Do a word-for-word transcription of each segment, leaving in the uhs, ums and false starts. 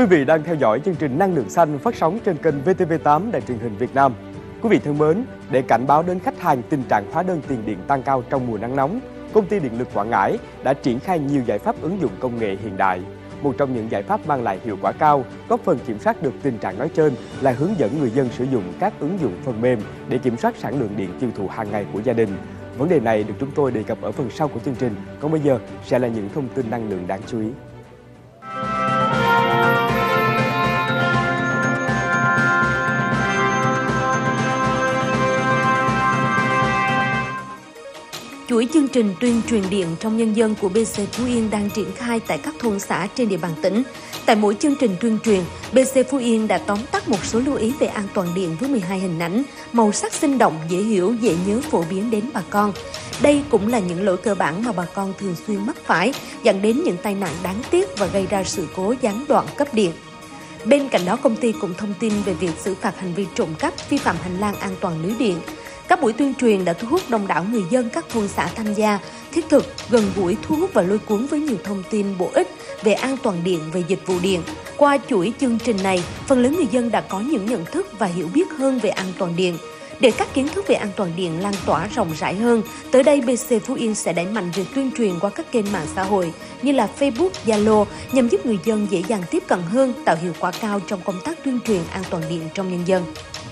Quý vị đang theo dõi chương trình Năng lượng xanh phát sóng trên kênh vê tê vê tám Đài truyền hình Việt Nam. Quý vị thân mến, để cảnh báo đến khách hàng tình trạng hóa đơn tiền điện tăng cao trong mùa nắng nóng, Công ty Điện lực Quảng Ngãi đã triển khai nhiều giải pháp ứng dụng công nghệ hiện đại. Một trong những giải pháp mang lại hiệu quả cao, góp phần kiểm soát được tình trạng nói trên là hướng dẫn người dân sử dụng các ứng dụng phần mềm để kiểm soát sản lượng điện tiêu thụ hàng ngày của gia đình. Vấn đề này được chúng tôi đề cập ở phần sau của chương trình. Còn bây giờ sẽ là những thông tin năng lượng đáng chú ý. Chuỗi chương trình tuyên truyền điện trong nhân dân của bê xê Phú Yên đang triển khai tại các thôn xã trên địa bàn tỉnh. Tại mỗi chương trình tuyên truyền, bê xê Phú Yên đã tóm tắt một số lưu ý về an toàn điện với mười hai hình ảnh, màu sắc sinh động, dễ hiểu, dễ nhớ phổ biến đến bà con. Đây cũng là những lỗi cơ bản mà bà con thường xuyên mắc phải, dẫn đến những tai nạn đáng tiếc và gây ra sự cố gián đoạn cấp điện. Bên cạnh đó, công ty cũng thông tin về việc xử phạt hành vi trộm cắp, vi phạm hành lang an toàn lưới điện. Các buổi tuyên truyền đã thu hút đông đảo người dân các thôn xã tham gia, thiết thực, gần gũi, thu hút và lôi cuốn với nhiều thông tin bổ ích về an toàn điện, về dịch vụ điện. Qua chuỗi chương trình này, phần lớn người dân đã có những nhận thức và hiểu biết hơn về an toàn điện. Để các kiến thức về an toàn điện lan tỏa rộng rãi hơn, tới đây bê xê Phú Yên sẽ đẩy mạnh việc tuyên truyền qua các kênh mạng xã hội như là Facebook, Zalo nhằm giúp người dân dễ dàng tiếp cận hơn, tạo hiệu quả cao trong công tác tuyên truyền an toàn điện trong nhân dân.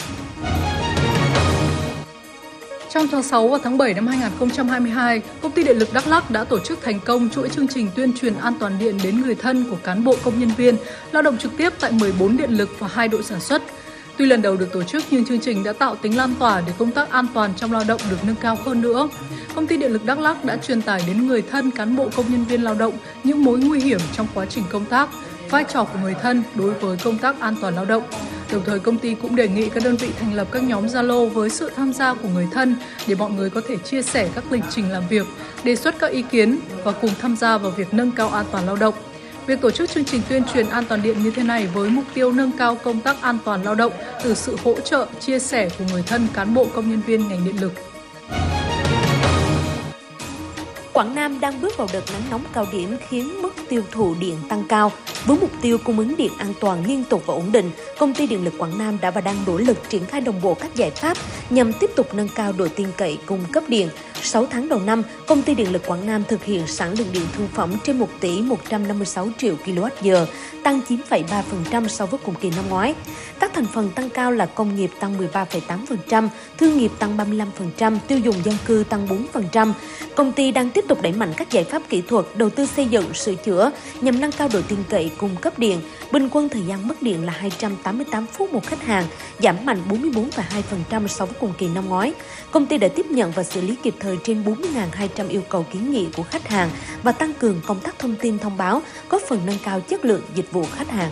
Trong tháng sáu và tháng bảy năm hai nghìn không trăm hai mươi hai, Công ty Điện lực Đắk Lắk đã tổ chức thành công chuỗi chương trình tuyên truyền an toàn điện đến người thân của cán bộ công nhân viên lao động trực tiếp tại mười bốn điện lực và hai đội sản xuất. Tuy lần đầu được tổ chức nhưng chương trình đã tạo tính lan tỏa để công tác an toàn trong lao động được nâng cao hơn nữa. Công ty Điện lực Đắk Lắk đã truyền tải đến người thân cán bộ công nhân viên lao động những mối nguy hiểm trong quá trình công tác, vai trò của người thân đối với công tác an toàn lao động. Đồng thời, công ty cũng đề nghị các đơn vị thành lập các nhóm Zalo với sự tham gia của người thân để mọi người có thể chia sẻ các lịch trình làm việc, đề xuất các ý kiến và cùng tham gia vào việc nâng cao an toàn lao động. Việc tổ chức chương trình tuyên truyền an toàn điện như thế này với mục tiêu nâng cao công tác an toàn lao động từ sự hỗ trợ, chia sẻ của người thân cán bộ công nhân viên ngành điện lực. Quảng Nam đang bước vào đợt nắng nóng cao điểm khiến mức tiêu thụ điện tăng cao. Với mục tiêu cung ứng điện an toàn, liên tục và ổn định, Công ty Điện lực Quảng Nam đã và đang nỗ lực triển khai đồng bộ các giải pháp nhằm tiếp tục nâng cao độ tin cậy cung cấp điện. sáu tháng đầu năm, Công ty Điện lực Quảng Nam thực hiện sản lượng điện thương phẩm trên một tỷ một trăm năm mươi sáu triệu ki lô oát giờ, tăng chín phẩy ba phần trăm so với cùng kỳ năm ngoái. Các thành phần tăng cao là công nghiệp tăng mười ba phẩy tám phần trăm, thương nghiệp tăng ba mươi lăm phần trăm, tiêu dùng dân cư tăng bốn phần trăm. Công ty đang tiếp tục đẩy mạnh các giải pháp kỹ thuật, đầu tư xây dựng, sửa chữa nhằm nâng cao độ tin cậy cung cấp điện. Bình quân thời gian mất điện là hai trăm tám mươi tám phút một khách hàng, giảm mạnh bốn mươi bốn phẩy hai phần trăm so với cùng kỳ năm ngoái. Công ty đã tiếp nhận và xử lý kịp thời trên bốn mươi nghìn hai trăm yêu cầu kiến nghị của khách hàng và tăng cường công tác thông tin thông báo, góp phần nâng cao chất lượng dịch vụ khách hàng.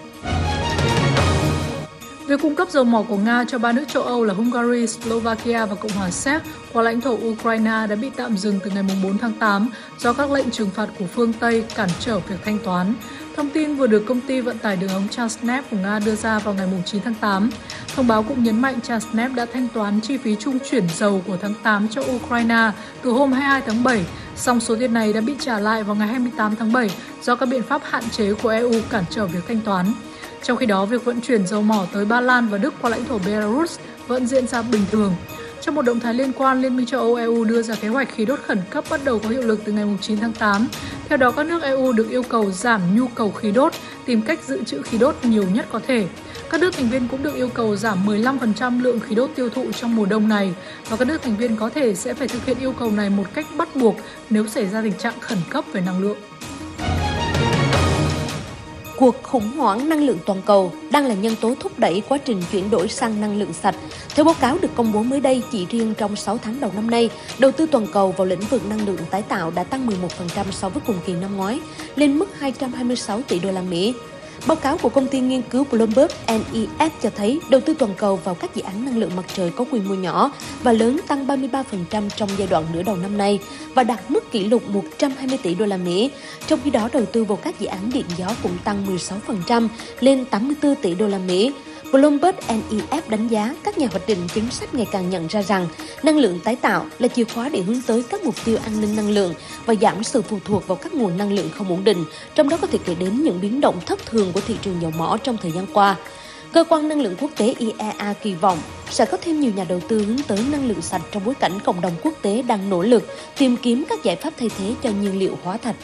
Việc cung cấp dầu mỏ của Nga cho ba nước châu Âu là Hungary, Slovakia và Cộng hòa Séc qua lãnh thổ Ukraine đã bị tạm dừng từ ngày bốn tháng tám do các lệnh trừng phạt của phương Tây cản trở việc thanh toán. Thông tin vừa được công ty vận tải đường ống Transneft của Nga đưa ra vào ngày chín tháng tám. Thông báo cũng nhấn mạnh Transneft đã thanh toán chi phí trung chuyển dầu của tháng tám cho Ukraine từ hôm hai mươi hai tháng bảy, song số tiền này đã bị trả lại vào ngày hai mươi tám tháng bảy do các biện pháp hạn chế của e u cản trở việc thanh toán. Trong khi đó, việc vận chuyển dầu mỏ tới Ba Lan và Đức qua lãnh thổ Belarus vẫn diễn ra bình thường. Trong một động thái liên quan, Liên minh châu Âu e u đưa ra kế hoạch khí đốt khẩn cấp bắt đầu có hiệu lực từ ngày chín tháng tám. Theo đó, các nước e u được yêu cầu giảm nhu cầu khí đốt, tìm cách dự trữ khí đốt nhiều nhất có thể. Các nước thành viên cũng được yêu cầu giảm mười lăm phần trăm lượng khí đốt tiêu thụ trong mùa đông này, và các nước thành viên có thể sẽ phải thực hiện yêu cầu này một cách bắt buộc nếu xảy ra tình trạng khẩn cấp về năng lượng. Cuộc khủng hoảng năng lượng toàn cầu đang là nhân tố thúc đẩy quá trình chuyển đổi sang năng lượng sạch. Theo báo cáo được công bố mới đây, chỉ riêng trong sáu tháng đầu năm nay, đầu tư toàn cầu vào lĩnh vực năng lượng tái tạo đã tăng mười một phần trăm so với cùng kỳ năm ngoái, lên mức hai trăm hai mươi sáu tỷ đô la Mỹ. Báo cáo của công ty nghiên cứu Bloomberg en e ép cho thấy đầu tư toàn cầu vào các dự án năng lượng mặt trời có quy mô nhỏ và lớn tăng ba mươi ba phần trăm trong giai đoạn nửa đầu năm nay và đạt mức kỷ lục một trăm hai mươi tỷ đô la Mỹ. Trong khi đó, đầu tư vào các dự án điện gió cũng tăng mười sáu phần trăm lên tám mươi tư tỷ đô la Mỹ. Bloomberg N E F đánh giá các nhà hoạch định chính sách ngày càng nhận ra rằng năng lượng tái tạo là chìa khóa để hướng tới các mục tiêu an ninh năng lượng và giảm sự phụ thuộc vào các nguồn năng lượng không ổn định, trong đó có thể kể đến những biến động thất thường của thị trường dầu mỏ trong thời gian qua. Cơ quan năng lượng quốc tế I E A kỳ vọng sẽ có thêm nhiều nhà đầu tư hướng tới năng lượng sạch trong bối cảnh cộng đồng quốc tế đang nỗ lực tìm kiếm các giải pháp thay thế cho nhiên liệu hóa thạch.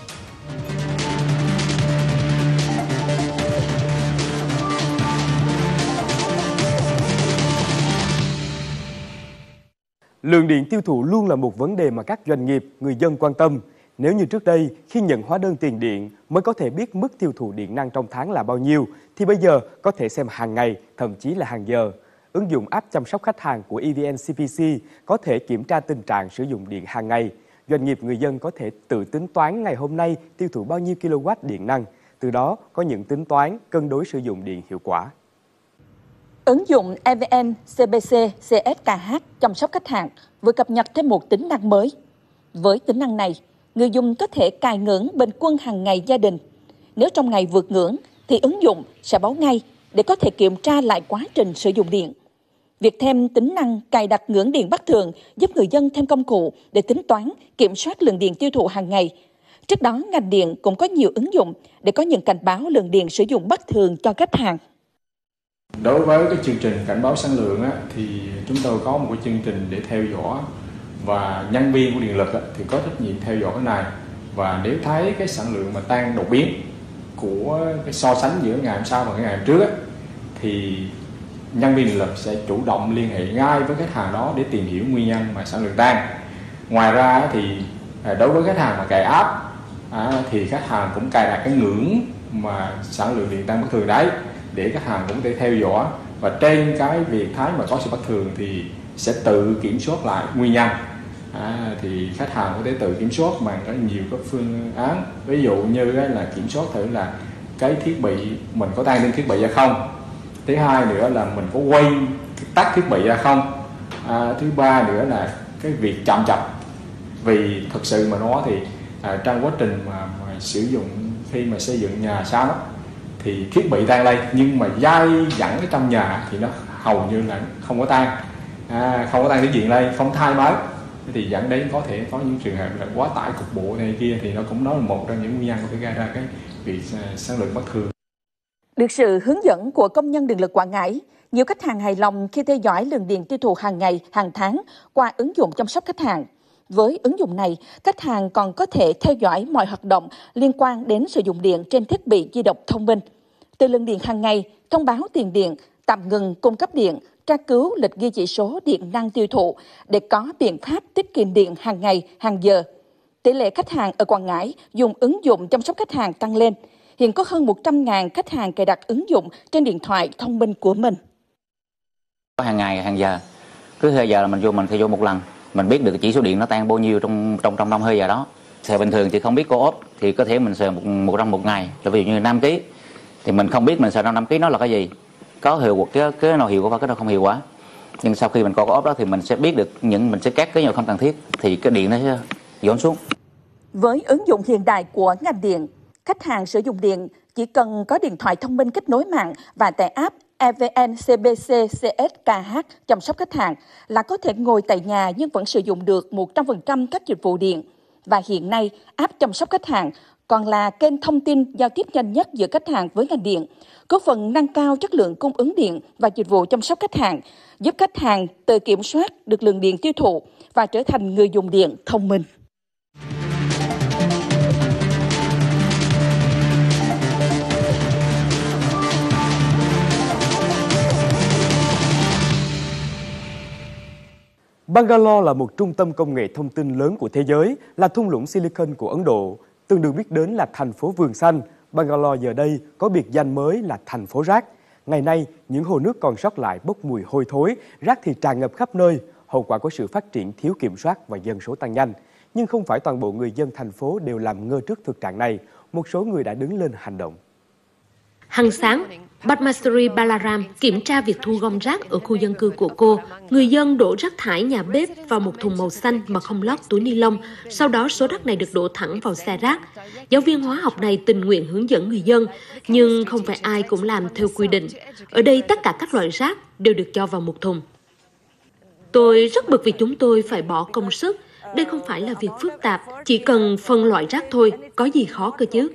Lượng điện tiêu thụ luôn là một vấn đề mà các doanh nghiệp, người dân quan tâm. Nếu như trước đây, khi nhận hóa đơn tiền điện mới có thể biết mức tiêu thụ điện năng trong tháng là bao nhiêu, thì bây giờ có thể xem hàng ngày, thậm chí là hàng giờ. Ứng dụng app chăm sóc khách hàng của E V N C P C có thể kiểm tra tình trạng sử dụng điện hàng ngày. Doanh nghiệp, người dân có thể tự tính toán ngày hôm nay tiêu thụ bao nhiêu kW điện năng, từ đó có những tính toán cân đối sử dụng điện hiệu quả. Ứng dụng E V N C P C C S K H chăm sóc khách hàng vừa cập nhật thêm một tính năng mới. Với tính năng này, người dùng có thể cài ngưỡng bình quân hàng ngày gia đình. Nếu trong ngày vượt ngưỡng, thì ứng dụng sẽ báo ngay để có thể kiểm tra lại quá trình sử dụng điện. Việc thêm tính năng cài đặt ngưỡng điện bất thường giúp người dân thêm công cụ để tính toán, kiểm soát lượng điện tiêu thụ hàng ngày. Trước đó, ngành điện cũng có nhiều ứng dụng để có những cảnh báo lượng điện sử dụng bất thường cho khách hàng. Đối với cái chương trình cảnh báo sản lượng á, thì chúng tôi có một cái chương trình để theo dõi, và nhân viên của điện lực á, thì có trách nhiệm theo dõi cái này. Và nếu thấy cái sản lượng mà tăng đột biến của cái so sánh giữa ngày hôm sau và cái ngày hôm trước á, thì nhân viên điện lực sẽ chủ động liên hệ ngay với khách hàng đó để tìm hiểu nguyên nhân mà sản lượng tăng. Ngoài ra thì đối với khách hàng mà cài app à, thì khách hàng cũng cài đặt cái ngưỡng mà sản lượng điện tăng bất thường đấy, để khách hàng cũng có thể theo dõi, và trên cái việc thấy mà có sự bất thường thì sẽ tự kiểm soát lại nguyên nhân. À, thì khách hàng có thể tự kiểm soát bằng có nhiều các phương án, ví dụ như là kiểm soát thử là cái thiết bị mình có tăng lên thiết bị hay không, thứ hai nữa là mình có quay tắt thiết bị ra không, à, thứ ba nữa là cái việc chậm chập. Vì thực sự mà nói thì à, trong quá trình mà, mà sử dụng khi mà xây dựng nhà xong đó, thì thiết bị tan lên nhưng mà dây dẫn ở trong nhà thì nó hầu như là không có tan, à, không có tan cái diện lên, không thay mới, thì dẫn đến có thể có những trường hợp là quá tải cục bộ này kia, thì nó cũng đó là một trong những nguyên nhân có thể gây ra cái việc sản lượng bất thường. Được sự hướng dẫn của công nhân điện lực Quảng Ngãi, nhiều khách hàng hài lòng khi theo dõi lượng điện tiêu thụ hàng ngày, hàng tháng qua ứng dụng chăm sóc khách hàng. Với ứng dụng này, khách hàng còn có thể theo dõi mọi hoạt động liên quan đến sử dụng điện trên thiết bị di động thông minh. Từ lượng điện hàng ngày, thông báo tiền điện, tạm ngừng cung cấp điện, tra cứu lịch ghi chỉ số điện năng tiêu thụ để có biện pháp tiết kiệm điện hàng ngày, hàng giờ. Tỷ lệ khách hàng ở Quảng Ngãi dùng ứng dụng chăm sóc khách hàng tăng lên. Hiện có hơn một trăm nghìn khách hàng cài đặt ứng dụng trên điện thoại thông minh của mình. Hàng ngày, hàng giờ, cứ hơi giờ là mình vô mình theo vô một lần, mình biết được chỉ số điện nó tăng bao nhiêu trong trong trong năm hơi giờ đó. Sờ bình thường thì không biết co-op thì có thể mình sờ một một trong một ngày, ví dụ như năm ký thì mình không biết mình sờ trong năm ký nó là cái gì, có hiệu quả cái cái nào hiệu quả cái nào không hiệu quả. Nhưng sau khi mình co co-op đó thì mình sẽ biết được những mình sẽ cắt cái nào không cần thiết thì cái điện nó sẽ giảm xuống. Với ứng dụng hiện đại của ngành điện, khách hàng sử dụng điện chỉ cần có điện thoại thông minh kết nối mạng và tải app E V N C P C C S K H chăm sóc khách hàng là có thể ngồi tại nhà nhưng vẫn sử dụng được một trăm phần trăm các dịch vụ điện. Và hiện nay, app chăm sóc khách hàng còn là kênh thông tin giao tiếp nhanh nhất giữa khách hàng với ngành điện, góp phần nâng cao chất lượng cung ứng điện và dịch vụ chăm sóc khách hàng, giúp khách hàng tự kiểm soát được lượng điện tiêu thụ và trở thành người dùng điện thông minh. Bangalore là một trung tâm công nghệ thông tin lớn của thế giới, là thung lũng Silicon của Ấn Độ. Từng được biết đến là thành phố vườn xanh, Bangalore giờ đây có biệt danh mới là thành phố rác. Ngày nay, những hồ nước còn sót lại bốc mùi hôi thối, rác thì tràn ngập khắp nơi, hậu quả của sự phát triển thiếu kiểm soát và dân số tăng nhanh. Nhưng không phải toàn bộ người dân thành phố đều làm ngơ trước thực trạng này, một số người đã đứng lên hành động. Hàng sáng, Padmasree Balaram kiểm tra việc thu gom rác ở khu dân cư của cô. Người dân đổ rác thải nhà bếp vào một thùng màu xanh mà không lót túi ni lông. Sau đó số rác này được đổ thẳng vào xe rác. Giáo viên hóa học này tình nguyện hướng dẫn người dân, nhưng không phải ai cũng làm theo quy định. Ở đây tất cả các loại rác đều được cho vào một thùng. Tôi rất bực vì chúng tôi phải bỏ công sức. Đây không phải là việc phức tạp, chỉ cần phân loại rác thôi, có gì khó cơ chứ.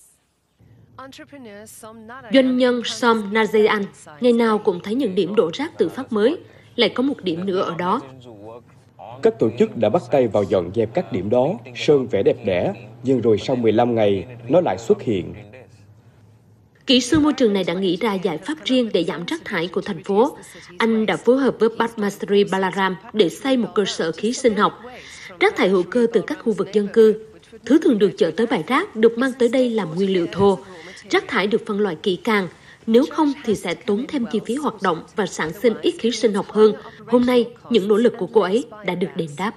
Doanh nhân Som Nazayan ngày nào cũng thấy những điểm đổ rác tự phát mới, lại có một điểm nữa ở đó. Các tổ chức đã bắt tay vào dọn dẹp các điểm đó, sơn vẽ đẹp đẽ, nhưng rồi sau mười lăm ngày, nó lại xuất hiện. Kỹ sư môi trường này đã nghĩ ra giải pháp riêng để giảm rác thải của thành phố. Anh đã phối hợp với Padmasree Balaram để xây một cơ sở khí sinh học. Rác thải hữu cơ từ các khu vực dân cư, thứ thường được chở tới bãi rác được mang tới đây làm nguyên liệu thô. Rác thải được phân loại kỹ càng, nếu không thì sẽ tốn thêm chi phí hoạt động và sản sinh ít khí sinh học hơn. Hôm nay, những nỗ lực của cô ấy đã được đền đáp.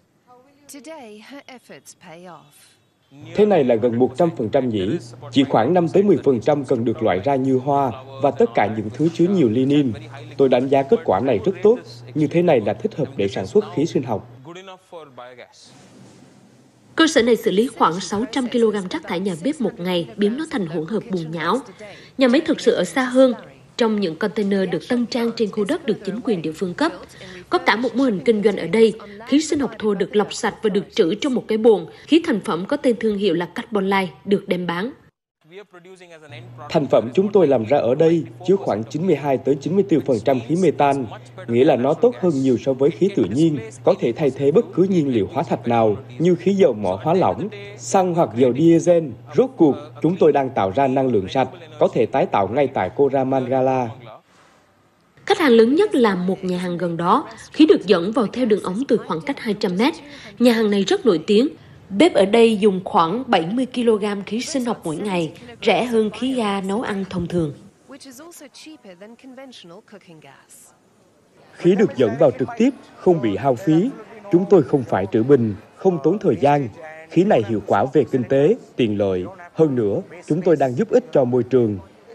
Thế này là gần một trăm phần trăm nhỉ? Chỉ khoảng năm tới mười phần trăm cần được loại ra như hoa và tất cả những thứ chứa nhiều linin. Tôi đánh giá kết quả này rất tốt, như thế này là thích hợp để sản xuất khí sinh học. Cơ sở này xử lý khoảng sáu trăm ki lô gam rác thải nhà bếp một ngày, biến nó thành hỗn hợp bùn nhão. Nhà máy thực sự ở xa hơn, trong những container được tân trang trên khu đất được chính quyền địa phương cấp. Có cả một mô hình kinh doanh ở đây, khí sinh học thô được lọc sạch và được trữ trong một cái bồn. Khí thành phẩm có tên thương hiệu là Carbonlite được đem bán. Thành phẩm chúng tôi làm ra ở đây chứa khoảng chín mươi hai tới chín mươi tư phần trăm khí metan, nghĩa là nó tốt hơn nhiều so với khí tự nhiên, có thể thay thế bất cứ nhiên liệu hóa thạch nào như khí dầu mỏ hóa lỏng, xăng hoặc dầu diesel. Rốt cuộc, chúng tôi đang tạo ra năng lượng sạch, có thể tái tạo ngay tại Koramangala. Khách hàng lớn nhất là một nhà hàng gần đó, khí được dẫn vào theo đường ống từ khoảng cách hai trăm mét. Nhà hàng này rất nổi tiếng. Bếp ở đây dùng khoảng bảy mươi ki lô gam khí sinh học mỗi ngày, rẻ hơn khí ga nấu ăn thông thường. Khí được dẫn vào trực tiếp, không bị hao phí. Chúng tôi không phải trữ bình, không tốn thời gian. Khí này hiệu quả về kinh tế, tiện lợi. Hơn nữa, chúng tôi đang giúp ích cho môi trường.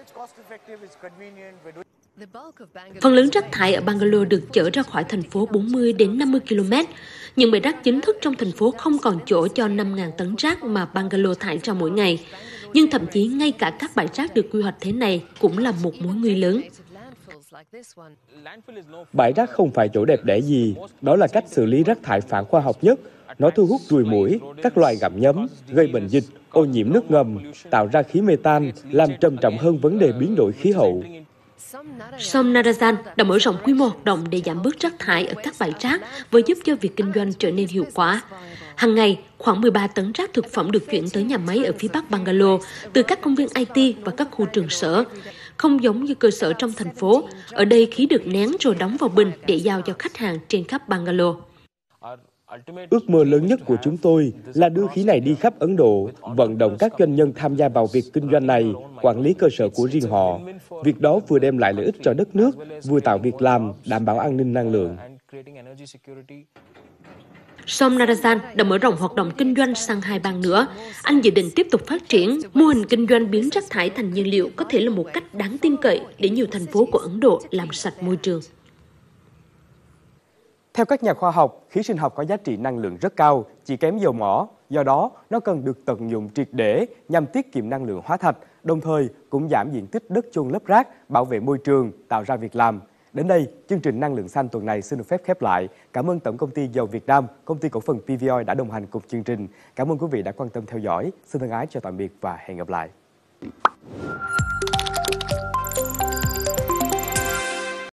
Phần lớn rác thải ở Bangalore được chở ra khỏi thành phố bốn mươi đến năm mươi ki lô mét. Những bãi rác chính thức trong thành phố không còn chỗ cho năm nghìn tấn rác mà Bangalore thải ra mỗi ngày. Nhưng thậm chí ngay cả các bãi rác được quy hoạch thế này cũng là một mối nguy lớn. Bãi rác không phải chỗ đẹp đẽ gì, đó là cách xử lý rác thải phản khoa học nhất. Nó thu hút ruồi muỗi, các loài gặm nhấm, gây bệnh dịch, ô nhiễm nước ngầm, tạo ra khí metan, làm trầm trọng hơn vấn đề biến đổi khí hậu. Som Nazayan đã mở rộng quy mô hoạt động để giảm bớt rác thải ở các bãi rác và giúp cho việc kinh doanh trở nên hiệu quả. Hàng ngày, khoảng mười ba tấn rác thực phẩm được chuyển tới nhà máy ở phía bắc Bangalore từ các công viên i tê và các khu trường sở. Không giống như cơ sở trong thành phố, ở đây khí được nén rồi đóng vào bình để giao cho khách hàng trên khắp Bangalore. Ước mơ lớn nhất của chúng tôi là đưa khí này đi khắp Ấn Độ, vận động các doanh nhân tham gia vào việc kinh doanh này, quản lý cơ sở của riêng họ. Việc đó vừa đem lại lợi ích cho đất nước, vừa tạo việc làm, đảm bảo an ninh năng lượng. Som Nazayan đã mở rộng hoạt động kinh doanh sang hai bang nữa. Anh dự định tiếp tục phát triển. Mô hình kinh doanh biến rác thải thành nhiên liệu có thể là một cách đáng tin cậy để nhiều thành phố của Ấn Độ làm sạch môi trường. Theo các nhà khoa học, khí sinh học có giá trị năng lượng rất cao, chỉ kém dầu mỏ. Do đó, nó cần được tận dụng triệt để nhằm tiết kiệm năng lượng hóa thạch, đồng thời cũng giảm diện tích đất chôn lấp rác, bảo vệ môi trường, tạo ra việc làm. Đến đây, chương trình Năng lượng xanh tuần này xin được phép khép lại. Cảm ơn Tổng công ty Dầu Việt Nam, Công ty cổ phần pê vê i đã đồng hành cùng chương trình. Cảm ơn quý vị đã quan tâm theo dõi. Xin thân ái chào tạm biệt và hẹn gặp lại.